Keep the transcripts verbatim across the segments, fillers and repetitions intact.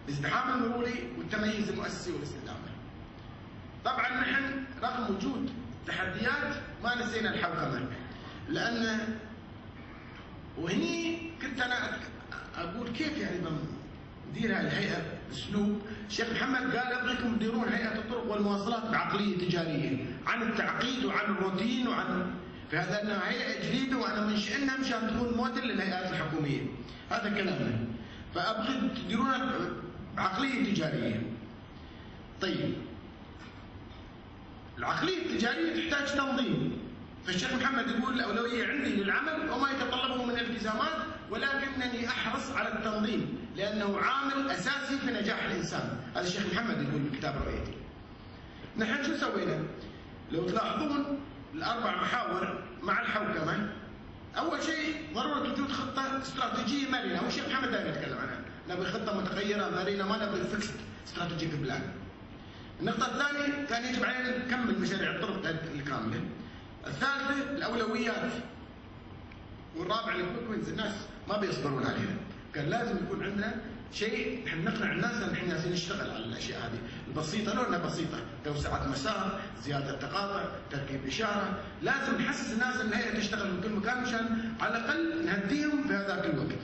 الازدحام المروري والتمييز المؤسسي والاستدامه. طبعا نحن رغم وجود تحديات ما نسينا الحوكمه، لان وهني كنت انا اقول كيف يعني ندير هاي الهيئه باسلوب. الشيخ محمد قال ابغيكم تديرون هيئه الطرق والمواصلات بعقليه تجاريه، عن التعقيد وعن الروتين وعن فهذا انها هيئه جديده وانا منشئنها مشان تكون موديل للهيئات الحكوميه. هذا كلامنا. فابغي تديرونها بعقليه تجاريه. طيب العقليه التجاريه تحتاج تنظيم. فالشيخ محمد يقول الاولويه عندي للعمل وما يتطلبه من التزامات، ولكنني احرص على التنظيم لانه عامل اساسي في نجاح الانسان. هذا الشيخ محمد يقول بكتاب رؤيتي. نحن شو سوينا؟ لو تلاحظون الاربع محاور مع الحوكمه، اول شيء ضروره وجود خطه استراتيجيه مرنه، والشيخ محمد دائما يتكلم عنها، نبي خطه متغيره مرنه، ما نبي فيكست استراتيجيك بلان. النقطه الثانيه كان يجب علينا نكمل مشاريع الطرق الكامله. الثالثه الاولويات. والرابع الكويك وينز، الناس ما بيصبرون علينا. كان لازم يكون عندنا شيء نحن نقنع الناس ان احنا جالسين نشتغل على الاشياء هذه البسيطه، لو انها بسيطه، توسعه مسار، زياده تقاطع، تركيب اشاره، لازم نحسس الناس ان الهيئه تشتغل من كل مكان مشان على الاقل نهديهم في هذاك الوقت.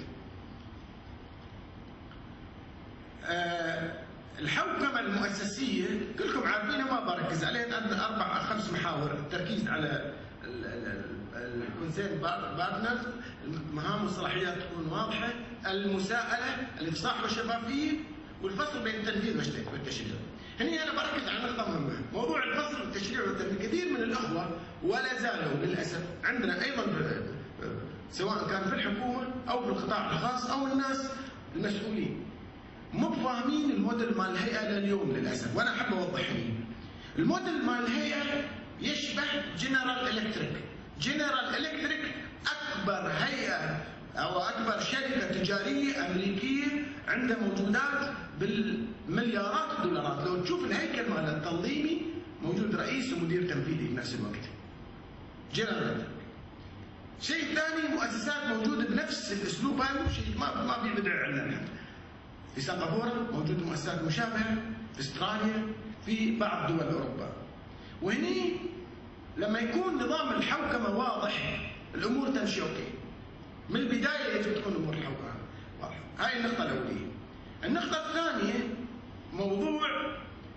أه الحوكمه المؤسسيه كلكم عارفينها ما بركز عليها، عندنا اربع او خمس محاور. التركيز على الكونسيرن بارتنرز، المهام والصلاحيات تكون واضحه، المساءله، الافصاح والشفافيه، والفصل بين التنفيذ والتشريع. هني انا بركز على نقطه مهمه، موضوع الفصل والتشريع والتنفيذ. كثير من الاخوه ولا زالوا للاسف عندنا ايضا سواء كان في الحكومه او في القطاع الخاص او الناس المسؤولين مو فاهمين الموديل مال الهيئه لليوم للاسف، وانا احب اوضح هني. الموديل مال الهيئه يشبه جنرال الكتريك. جنرال الكتريك اكبر هيئه او اكبر شركه تجاريه امريكيه عندها موجودات بالمليارات الدولارات. لو تشوف الهيكل مال التنظيمي موجود رئيس ومدير تنفيذي في نفس الوقت. جنرال. شيء ثاني مؤسسات موجوده بنفس الاسلوب هذا، شيء ما ما بيبدع عندنا. في سنغافوره موجود مؤسسات مشابهه، في استراليا، في بعض دول اوروبا. وهني لما يكون نظام الحوكمه واضح الامور تمشي اوكي. من البدايه يجب تكون امور الحوكمه واضحه. هاي النقطه الاوليه. النقطه الثانيه موضوع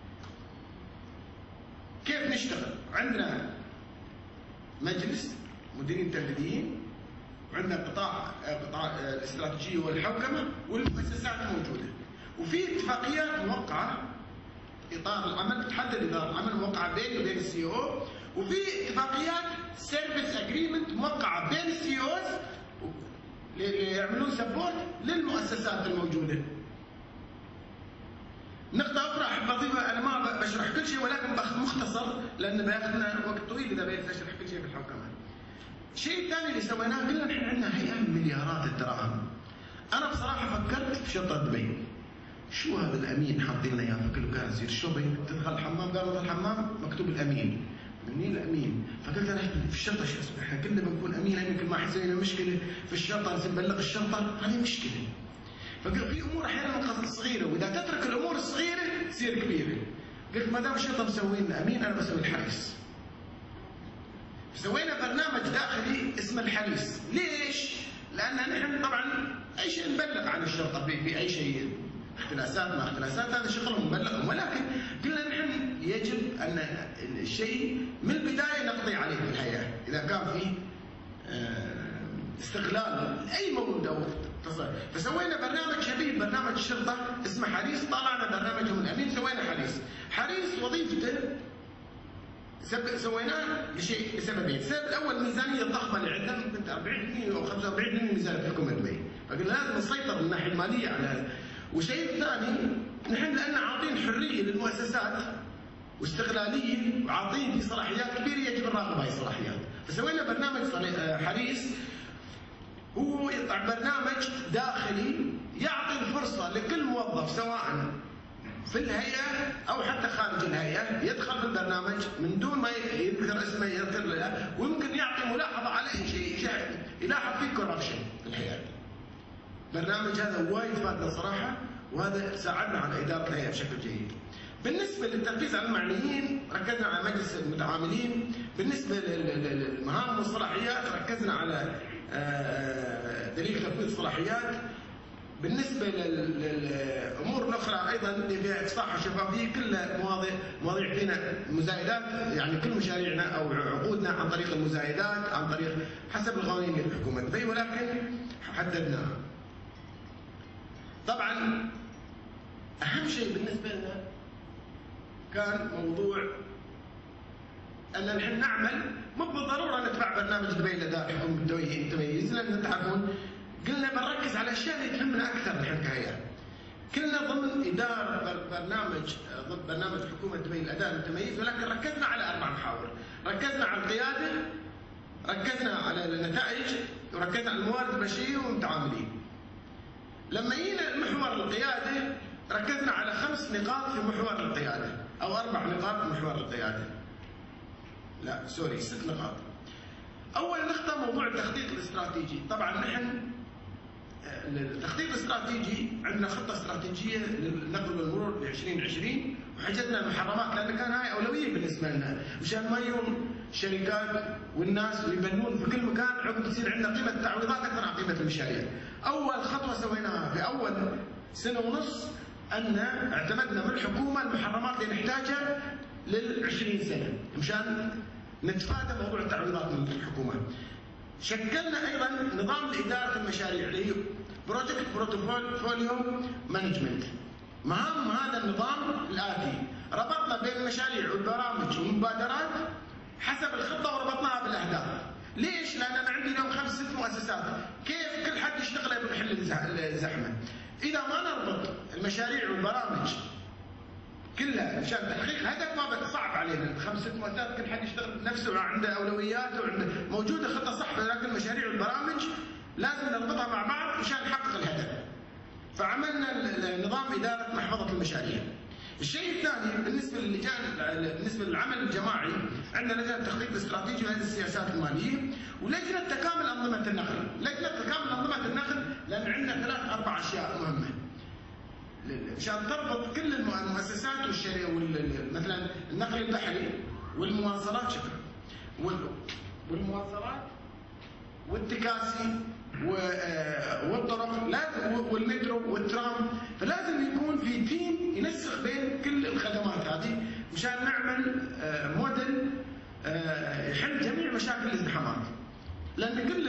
كيف نشتغل. عندنا مجلس مديرين تنفيذيين، وعندنا قطاع قطاع الاستراتيجيه والحوكمه، والمؤسسات موجوده، وفي اتفاقيات موقعه اطار العمل، تحدد اطار العمل موقعه بيني وبين السي او، وفي اتفاقيات سيرفيس اجريمنت موقعه بين السي اوز اللي يعملون سبورت للمؤسسات الموجوده. نقطة أخرى أحب أضيفها، أنا ما بشرح كل شيء ولكن باخذ مختصر لأن بياخذنا وقت طويل إذا بغيت أشرح كل شيء في الحوكمة. الشيء الثاني اللي سويناه قلنا نحن عندنا هيئة مليارات الدراهم. أنا بصراحة فكرت في شرطة دبي. شو هذا الأمين حاطين لنا إياه في كل مكان، يصير شوبينج، تدخل الحمام، قالوا الحمام مكتوب الأمين. منين الأمين؟ فقلت أنا في الشرطة شو اسمه؟ احنا كلنا بنكون أمين، يمكن ما حيصير لنا مشكلة في الشرطة، لازم نبلغ الشرطة، هذه مشكلة. فقال في امور احيانا صغيره، واذا تترك الامور الصغيره تصير كبيره. قلت ما دام الشرطه مسوين امين انا بسوي الحريص. سوينا برنامج داخلي اسمه الحريص، ليش؟ لان نحن طبعا اي شيء نبلغ عن الشرطه باي شيء، اختلاسات ما اختلاسات هذا شغلهم نبلغهم، ولكن قلنا نحن يجب ان الشيء من البدايه نقضي عليه في الحياه، اذا كان في استغلال اي مورد او فسوينا برنامج شبيه برنامج الشرطه اسمه حريص، طلعنا برنامجهم الامين سوينا حريص. حريص وظيفته سويناه لشيء لسببين، السبب الاول ميزانيه ضخمه اللي عندنا يمكن أربعين بالمئة او خمسة وأربعين بالمئة ميزانيه حكومه دبي، فقلنا لازم نسيطر من الناحيه الماليه على هذا. والشيء الثاني نحن لان عاطين حريه للمؤسسات واستغلاليه وعاطين في صلاحيات كبيره يجب نراقب هاي الصلاحيات، فسوينا برنامج حريص هو برنامج داخلي يعطي الفرصة لكل موظف سواء في الهيئة أو حتى خارج الهيئة يدخل في البرنامج من دون ما يذكر اسمه يذكر له، ويمكن يعطي ملاحظة على أي شيء يلاحظ فيه كوربشن في الهيئة. البرنامج هذا وايد فادنا صراحة، وهذا ساعدنا على اداره الهيئه بشكل جيد. بالنسبه للتركيز على المعنيين ركزنا على مجلس المتعاملين، بالنسبه للمهام والصلاحيات ركزنا على دليل تفويض الصلاحيات، بالنسبه للامور الاخرى ايضا اللي فيها افصاح وشفافيه كلها مواضيع مواضيع فينا مزايدات، يعني كل مشاريعنا او عقودنا عن طريق المزايدات عن طريق حسب القوانين للحكومه دبي، ولكن حددناها. طبعا اهم شيء بالنسبه لنا كان موضوع ان نحن نعمل مو بالضروره نتبع برنامج دبي لاداء حكومه دبي تميز، لان تعرفون قلنا بنركز على الاشياء اللي تهمنا اكثر نحن كهيئه. كلنا ضمن اداره برنامج ضمن برنامج حكومه دبي الاداء المتميز، ولكن ركزنا على اربع محاور، ركزنا على القياده، ركزنا على النتائج، وركزنا على الموارد البشريه والمتعاملين. لما جينا محور القياده ركزنا على خمس نقاط في محور القياده، او اربع نقاط في محور القياده. لا سوري ست نقاط. اول نقطه موضوع التخطيط الاستراتيجي، طبعا نحن التخطيط الاستراتيجي عندنا خطه استراتيجيه للنقل والمرور ب ألفين وعشرين، وحجزنا المحرمات لان كان هاي اولويه بالنسبه لنا، مشان ما يوم الشركات والناس يبنون في كل مكان عقب تصير عندنا قيمه التعويضات اكثر عن قيمه المشاريع. اول خطوه سويناها في اول سنه ونص ان اعتمدنا من الحكومه المحرمات اللي نحتاجها لل عشرين سنه، مشان نتفادى موضوع التعويضات من الحكومه. شكلنا ايضا نظام لاداره المشاريع اللي هي بروجكت بورتفوليو مانجمنت. مهام هذا النظام الاتي: ربطنا بين المشاريع والبرامج والمبادرات حسب الخطه وربطناها بالاهداف. ليش؟ لان انا عندي اليوم خمس ست مؤسسات، كيف كل حد يشتغل بنحل الزحمه؟ اذا ما نربط المشاريع والبرامج كلها مشان تحقيق هدف ما صعب علينا، خمس ست مؤسسات كل حد يشتغل نفسه عنده اولويات وعنده موجوده خطه صح، ولكن المشاريع والبرامج لازم نربطها مع بعض مشان نحقق الهدف. فعملنا نظام اداره محفظه المشاريع. الشيء الثاني بالنسبه للجان بالنسبه للعمل الجماعي، عندنا لجنه التخطيط الاستراتيجي وهذه السياسات الماليه، ولجنه تكامل انظمه النقل. لجنه تكامل انظمه النقل لان عندنا ثلاث اربع اشياء مهمه مشان تربط كل المؤسسات والشركات، مثلا النقل البحري والمواصلات شكرا والمواصلات والتكاسي والطرق والمترو والترام، فلازم يكون في تيم ينسق بين كل الخدمات هذه مشان نعمل موديل يحل جميع مشاكل الازدحامات، لان كل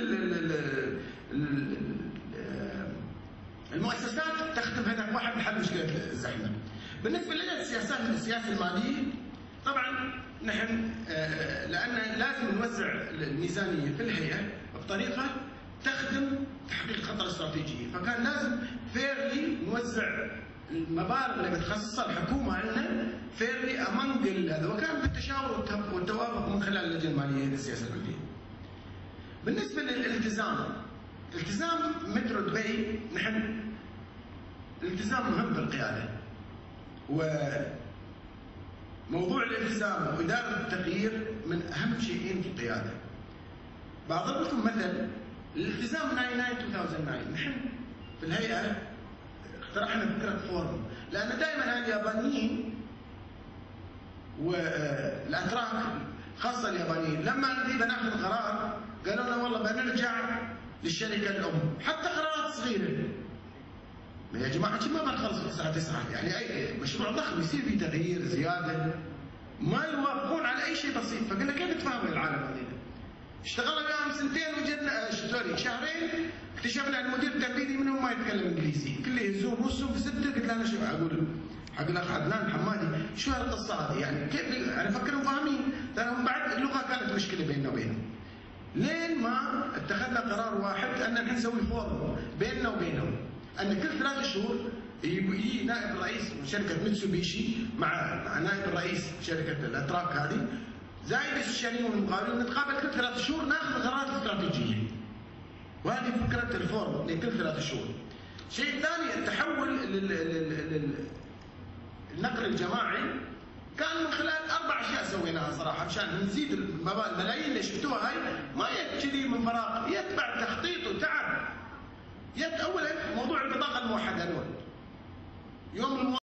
المؤسسات تخدم هدف واحد لحل مشكله الزحمه. بالنسبه لنا السياسات السياسه الماليه، طبعا نحن لان لازم نوزع الميزانيه في الهيئه بطريقه تخدم تحقيق الخطه الاستراتيجيه، فكان لازم فيرلي نوزع المبالغ اللي بتخصصها الحكومه لنا فيرلي امنج هذا، وكان بالتشاور والتوافق من خلال اللجنه الماليه للسياسه الماليه. بالنسبه للالتزام، التزام مترو دبي، نحن الالتزام مهم بالقياده، وموضوع الالتزام واداره التغيير من اهم شيئين في القياده. بضرب لكم مثل الالتزام تسعة تسعة ألفين وتسعة، نحن في الهيئه اقترحنا فكره فورم، لان دائما اليابانيين والاتراك خاصه اليابانيين لما نريد ناخذ قرار قالوا لنا والله بنرجع للشركه الام، حتى قرارات صغيره. يا جماعه ما بنخلص في الساعه تسعة، يعني اي مشروع ضخم يصير فيه تغيير زياده ما يوافقون على اي شيء بسيط، فقلنا كيف نتفاهم العالم هذول؟ اشتغلنا وياهم سنتين وجدنا سوري شهرين اكتشفنا المدير التنفيذي منهم ما يتكلم انجليزي، كله يهزون روسهم في سته. قلت له انا شو اقول حق الاخ عدنان حمادي شو هالقصه هذه؟ يعني كيف انا افكرهم فاهمين، لانهم بعد اللغه كانت مشكله بيننا وبينهم. لين ما اتخذنا قرار واحد ان احنا نسوي فورم بيننا وبينهم، ان كل ثلاث شهور يجي نائب الرئيس شركه ميتسوبيشي مع نائب الرئيس شركه الاتراك هذه زائد الشريك والمقاولين، نتقابل كل ثلاث شهور ناخذ قرارات استراتيجيه. وهذه فكره الفورم لكل ثلاث شهور. الشيء الثاني التحول للنقل الجماعي كان من خلال اربع اشياء سويناها صراحه مشان نزيد الملايين اللي شفتوها هاي ما يجري من فراغ، يتبع تخطيط وتعب. يت اولا موضوع البطاقه الموحده نون. يوم